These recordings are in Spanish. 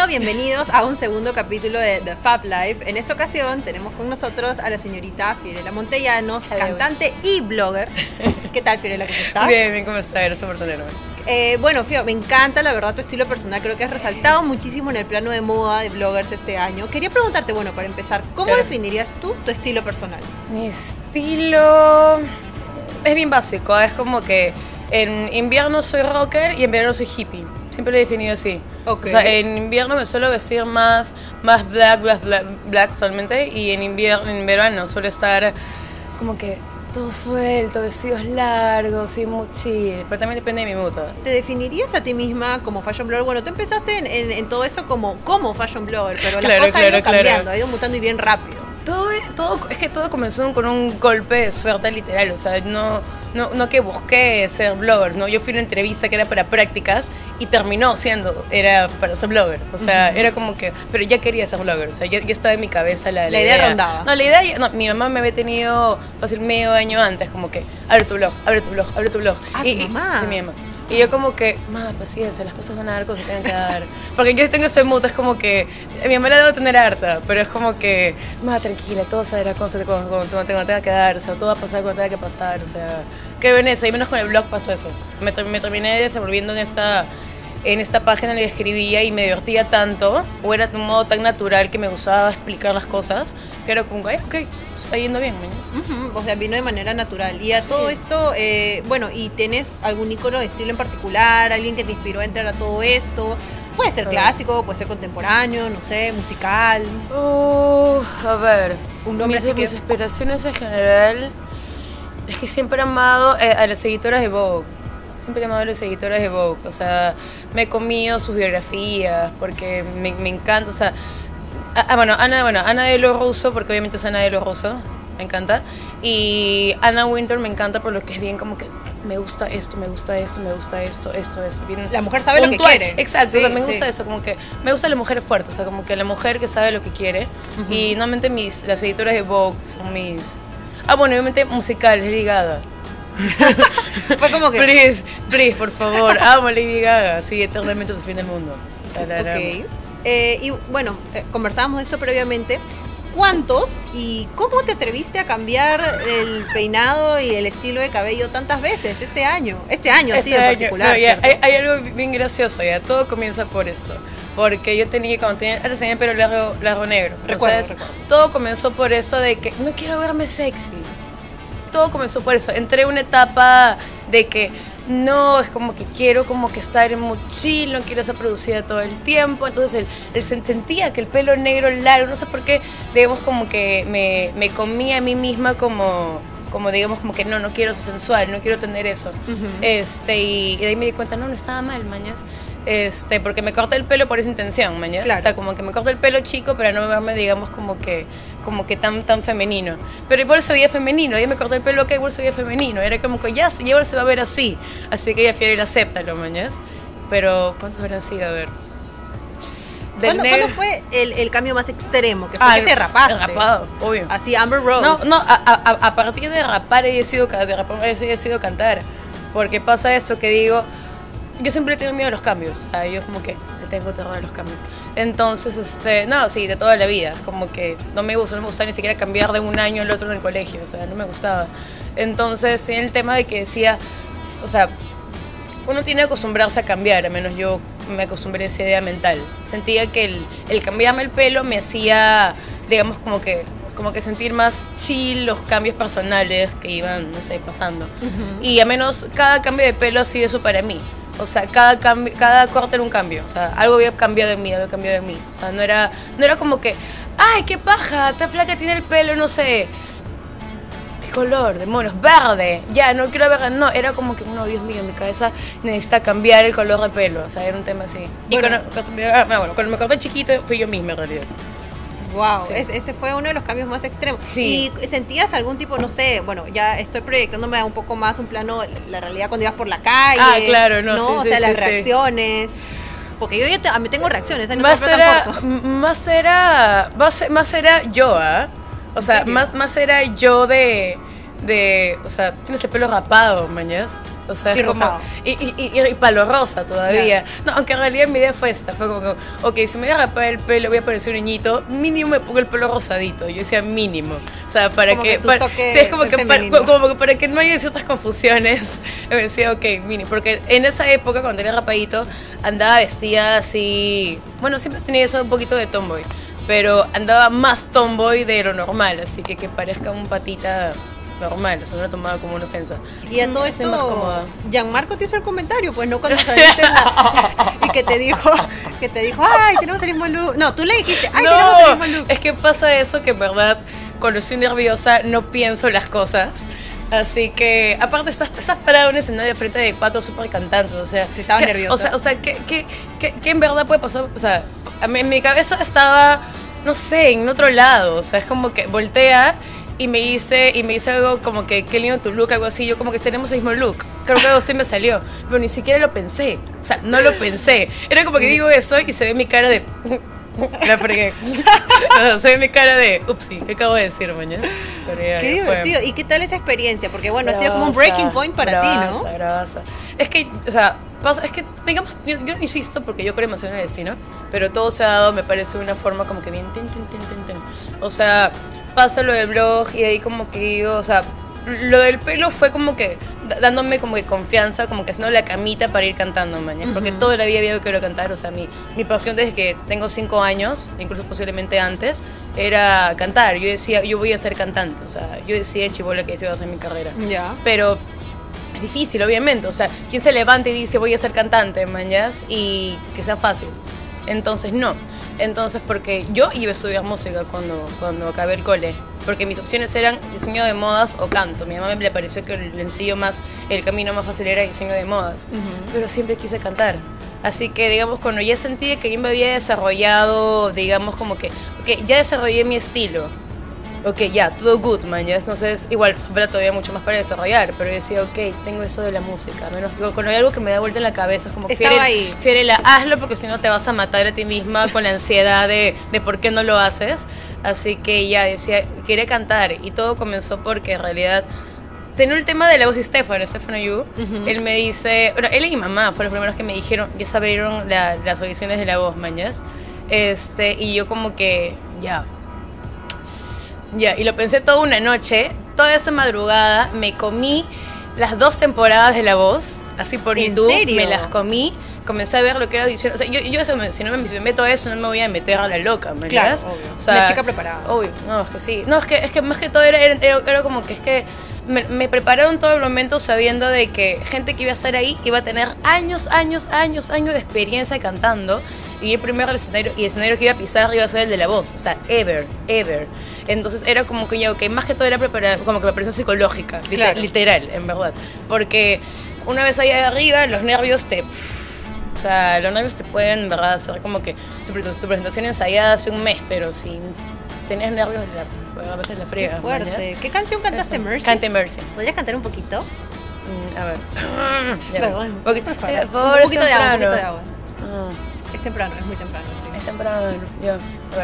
Bueno, bienvenidos a un segundo capítulo de The Fab Life. En esta ocasión tenemos con nosotros a la señorita Fiorella Montellanos, cantante y blogger. ¿Qué tal, Fiorella? ¿Cómo estás? Bien, bien, ¿cómo estás? Gracias por tenerme. Bueno, Fio, me encanta la verdad tu estilo personal. Creo que has resaltado muchísimo en el plano de moda de bloggers este año. Quería preguntarte, bueno, para empezar, ¿cómo definirías tú tu estilo personal? Mi estilo es bien básico, es como que en invierno soy rocker y en verano soy hippie. Siempre lo he definido así. Okay. O sea, en invierno me suelo vestir más black totalmente, y en verano suelo estar como que todo suelto, vestidos largos y muy chill, pero también depende de mi mood. ¿Te definirías a ti misma como fashion blogger? Bueno, tú empezaste en todo esto como fashion blogger, pero la cosa ha ido cambiando, ha ido mutando y bien rápido. Es que todo comenzó con un golpe de suerte literal, o sea, no que busqué ser blogger, ¿no? Yo fui a una entrevista que era para prácticas y terminó era para ser blogger, o sea, era como que, pero ya quería ser blogger, o sea, ya estaba en mi cabeza la idea rondaba. No, la idea, no, mi mamá me había tenido fácil medio año antes, como que, abre tu blog. Ah, y mamá. Sí, mi mamá. Y yo como que, paciencia, las cosas van a dar cosas que tengan que dar. Porque yo tengo este mood, es como que, mi mamá la debo tener harta, pero es como que, tranquila, todo se dará cuando tenga que dar, o sea, todo va a pasar cuando tenga que pasar, o sea, creo en eso, y menos con el blog pasó eso. Me terminé desenvolviendo en esta página en la que escribía y me divertía tanto, o era de un modo tan natural que me gustaba explicar las cosas, que era como, ok, está yendo bien, mañana. O sea, vino de manera natural. Y a todo esto, bueno, ¿y tienes algún icono de estilo en particular? ¿Alguien que te inspiró a entrar a todo esto? Puede ser clásico, puede ser contemporáneo, no sé, musical. A ver, mis inspiraciones en general es que siempre he amado a las seguidoras de Vogue. Siempre he amado a las seguidoras de Vogue. O sea, me he comido sus biografías porque me encanta, o sea, Ana de lo Russo, porque obviamente es Ana de lo Russo, me encanta. Y Anna Wintour me encanta por lo que es bien como que me gusta esto. Bien la mujer sabe puntual. lo que quiere. Exacto, sí, o sea, me gusta eso, como que me gusta la mujer fuerte, o sea, como que la mujer que sabe lo que quiere. Y normalmente las editoras de Vogue son mis... bueno, obviamente musicales, Lady Gaga. Fue como que... Please, por favor, amo a Lady Gaga, sí, eternamente hasta el fin del mundo. Ok. Y bueno, conversábamos de esto previamente. ¿Cuántos y cómo te atreviste a cambiar el peinado y el estilo de cabello tantas veces este año? Este año en particular. No, hay algo bien gracioso, ya todo comienza por esto. Porque antes tenía el pelo largo negro. Recuerdo. Todo comenzó por esto de que no quiero verme sexy. Todo comenzó por eso. Entré en una etapa de que no, es como que quiero como que estar muy chill, no quiero ser producida todo el tiempo. Entonces sentía que el pelo negro largo, no sé por qué, digamos como que me comía a mí misma como digamos como que no quiero ser sensual, no quiero tener eso. Y de ahí me di cuenta, no estaba mal, mañas. Porque me corté el pelo por esa intención, mañana. Claro. O sea, como que me corté el pelo chico para no verme, digamos, como que tan femenino. Pero igual se veía femenino, ya me corté el pelo que igual se veía femenino. Era como que ya igual se va a ver así. Así que ella Fiorella, acéptalo, mañas. Pero, ¿cuántos habrán sido? A ver. ¿Cuándo fue el cambio más extremo? Que fue que te rapaste. Rapado, obvio. Así, Amber Rose. A partir de rapar he decidido cantar. Porque pasa esto que digo... Yo siempre he tenido miedo a los cambios, o sea, yo como que le tengo terror a los cambios. Entonces, de toda la vida, como que no me gusta ni siquiera cambiar de un año al otro en el colegio, o sea, no me gustaba. Entonces, tenía el tema de que decía, o sea, uno tiene que acostumbrarse a cambiar, al menos yo me acostumbré a esa idea mental. Sentía que el cambiarme el pelo me hacía, digamos, como que sentir más chill los cambios personales que iban, no sé, pasando. Y al menos cada cambio de pelo ha sido eso para mí. O sea, cada corte era un cambio. O sea, algo había cambiado en mí. O sea, no era como que, ¡ay, qué paja! Esta flaca tiene el pelo, no sé, ¿qué color? Demonios, verde. Ya, no quiero ver. No, era como que, no, Dios mío, en mi cabeza necesita cambiar el color de pelo. O sea, era un tema así. Y cuando me corté chiquito, fui yo misma en realidad. Wow, sí. Ese fue uno de los cambios más extremos. Sí. ¿Y sentías algún tipo, no sé, bueno, ya estoy proyectándome a un poco más un plano, la realidad cuando ibas por la calle? Claro, no, ¿no? sí, o sea, sí, las sí, reacciones. Porque yo ya tengo reacciones, ¿eh? No más era yo, ¿ah? O sea, más era yo de, o sea, tienes el pelo rapado, mañas. O sea, Y es como... rosado. Y palo rosa todavía. No, aunque en realidad mi idea fue esta. Fue como que, ok, si me voy a rapar el pelo, voy a parecer un niñito, mínimo me pongo el pelo rosadito. Yo decía mínimo. O sea, para Como que... que tu para, toque sí, es como que, femenino. como que para que no haya ciertas confusiones. Me decía, ok, mínimo. Porque en esa época, cuando tenía rapadito, andaba vestida así... Bueno, siempre tenía eso un poquito de tomboy. Pero andaba más tomboy de lo normal. Así que parezca un patita... normal, o sea, no lo tomaba como una ofensa. Y a todo Estoy más esto, cómoda. Gianmarco te hizo el comentario, pues no cuando saliste y que te dijo, ay, tenemos el mismo look. No, tú le dijiste, ay, tenemos el mismo look. Es que pasa eso que en verdad, cuando estoy nerviosa, no pienso las cosas. Así que, aparte, estás parado en un escenario frente de 4 super cantantes, o sea... Si estabas nerviosa. O sea, ¿qué en verdad puede pasar? O sea, en mi cabeza estaba, no sé, en otro lado, o sea, es como que voltea... Y me dice algo como que qué lindo tu look, algo así. Yo como que tenemos el mismo look. Creo que algo así me salió. Pero ni siquiera lo pensé. O sea, no lo pensé. Era como que digo eso y se ve mi cara de... La fregué. No, se ve mi cara de... Upsi, ¿qué acabo de decir, mañana? Qué divertido. ¿Y qué tal esa experiencia? Porque bueno, ha sido como un breaking point para ti, ¿no? Bravaza. Es que, o sea... Es que, digamos, yo insisto porque yo creo demasiado en el destino, pero todo se ha dado, me parece, de una forma como que bien... O sea... pasa lo del blog y de ahí como que digo, o sea, lo del pelo fue como que dándome como que confianza, como que haciendo la camita para ir cantando, mañana, porque toda la vida había querido cantar, o sea, mi pasión desde que tengo 5 años, incluso posiblemente antes, era cantar. Yo decía, yo voy a ser cantante, o sea, yo decía chibola que esa iba a ser mi carrera. Ya. Pero es difícil, obviamente, o sea, ¿quién se levanta y dice voy a ser cantante, mañas? Y que sea fácil. Entonces, no. Entonces, porque yo iba a estudiar música cuando acabé el cole, porque mis opciones eran diseño de modas o canto. Mi mamá me le pareció que el camino más fácil era diseño de modas, pero siempre quise cantar. Así que, digamos, cuando ya sentí que yo me había desarrollado, digamos, como que ya desarrollé mi estilo. Ok, ya, todo good, man, ya, entonces igual falta todavía mucho más para desarrollar, pero yo decía, ok, tengo eso de la música, menos cuando hay algo que me da vuelta en la cabeza, es como Fiorella, hazlo porque si no te vas a matar a ti misma con la ansiedad de por qué no lo haces. Así que ya decía, quería cantar y todo comenzó porque en realidad tenía el tema de la voz de Stefano Yu. Él me dice, bueno, él y mi mamá fueron los primeros que me dijeron, ya se abrieron las audiciones de La Voz, mañas. Y yo como que, ya, y lo pensé toda una noche, toda esa madrugada, me comí las 2 temporadas de La Voz, así por YouTube. ¿En serio? Me las comí, comencé a ver lo que era audición. O sea, yo si no me meto a eso, no me voy a meter a la loca, ¿me claro, entiendes? obvio. O sea, la chica preparada. Obvio, no, es que sí. No, es que más que todo era como que es que me prepararon todo el momento sabiendo de que gente que iba a estar ahí iba a tener años de experiencia cantando. Y el primer escenario que iba a pisar iba a ser el de La Voz, o sea, ever. Entonces era como que ya, ok, más que todo era como que preparación psicológica, claro. literal, en verdad. Porque una vez allá arriba, los nervios te pueden, en verdad, hacer como que tu presentación ensayada hace un mes, pero si tenías nervios, a veces la friega. Qué fuerte. ¿Mañas? ¿Qué canción cantaste, Mercy? Canté Mercy. ¿Podrías cantar un poquito? A ver. Perdón, un poquito por favor. de Un poquito de agua. Ah. Es temprano, es muy temprano, sí. Es temprano, ya.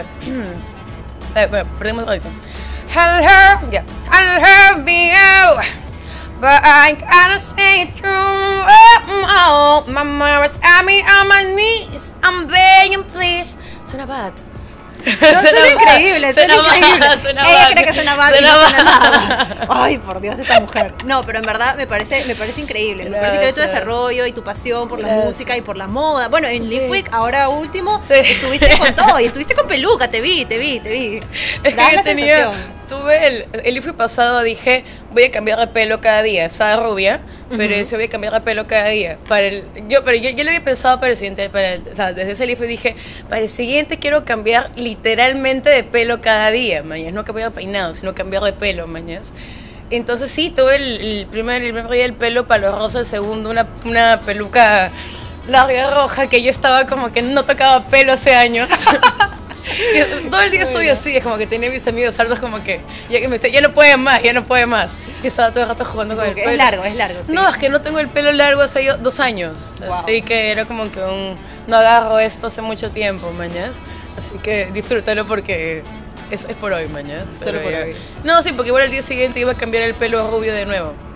A ver, bueno, perdimos ahorita. Hello, ya. I love you, but I gotta say it true. Oh, my mother's at me on my knees. I'm begging, please. Suena bad. Suena increíble, suena increíble. Ella cree que suena bad y no suena nada. Ay, por Dios, esta mujer. No, pero en verdad me parece increíble. Me parece increíble tu desarrollo y tu pasión por la música y por la moda. Bueno, en Lip Week, ahora último, estuviste con todo y estuviste con peluca, te vi. Es que tuve el Lip Week pasado, dije, voy a cambiar de pelo cada día. Estaba rubia, pero decía, voy a cambiar de pelo cada día. Yo lo había pensado para el siguiente, o sea, desde ese Lip Week dije, para el siguiente quiero cambiar literalmente de pelo cada día, mañas. No cambiar de peinado, sino cambiar de pelo, mañas. Entonces sí, tuve el primer día el pelo palo rosa, el segundo una peluca larga roja, que yo estaba como que no tocaba pelo hace años. Todo el día estuve así, es como que tenía mis amigos hartos como que ya no puede más. Y estaba todo el rato jugando con el pelo. Es largo, sí. No, es que no tengo el pelo largo hace 2 años. Wow. Así que era como que no agarro esto hace mucho tiempo, mañas. Así que disfrútalo porque es por hoy, mañas. Solo por hoy. No, sí, porque igual el día siguiente iba a cambiar el pelo a rubio de nuevo.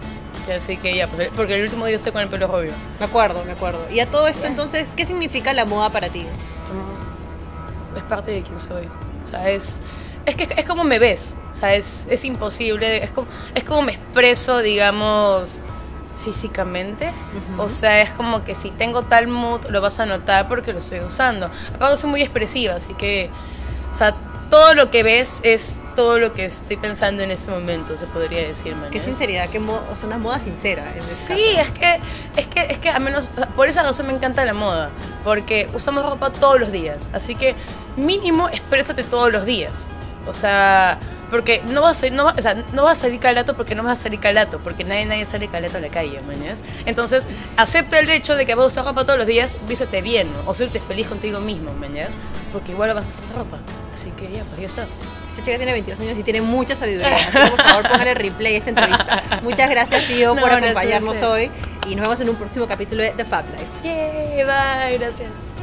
Así que ya, pues, porque el último día estoy con el pelo rubio. Me acuerdo. Y a todo esto, entonces, ¿qué significa la moda para ti? Es parte de quien soy. O sea, es como me ves. O sea, es imposible. Es como me expreso, digamos, físicamente. O sea, es como que si tengo tal mood, lo vas a notar porque lo estoy usando. Aparte, soy muy expresiva, así que, o sea, todo lo que ves es todo lo que estoy pensando en este momento, se podría decir, man. Qué sinceridad, o sea, una moda sincera. Sí, es que al menos, o sea, por esa razón me encanta la moda, porque usamos ropa todos los días, así que mínimo exprésate todos los días. O sea, porque no vas a salir calato porque no vas a salir calato, porque nadie sale calato a la calle, mañas. Entonces, acepta el hecho de que vas a usar ropa todos los días, vístete bien, ¿no? O siéntete feliz contigo mismo, mañas, porque igual vas a usar ropa. Así que ya, pues ya está. Esta chica tiene 22 años y tiene mucha sabiduría. Así que, por favor, póngale replay a esta entrevista. Muchas gracias, Pío, por acompañarnos hoy. Y nos vemos en un próximo capítulo de The Fab Life. Bye, gracias.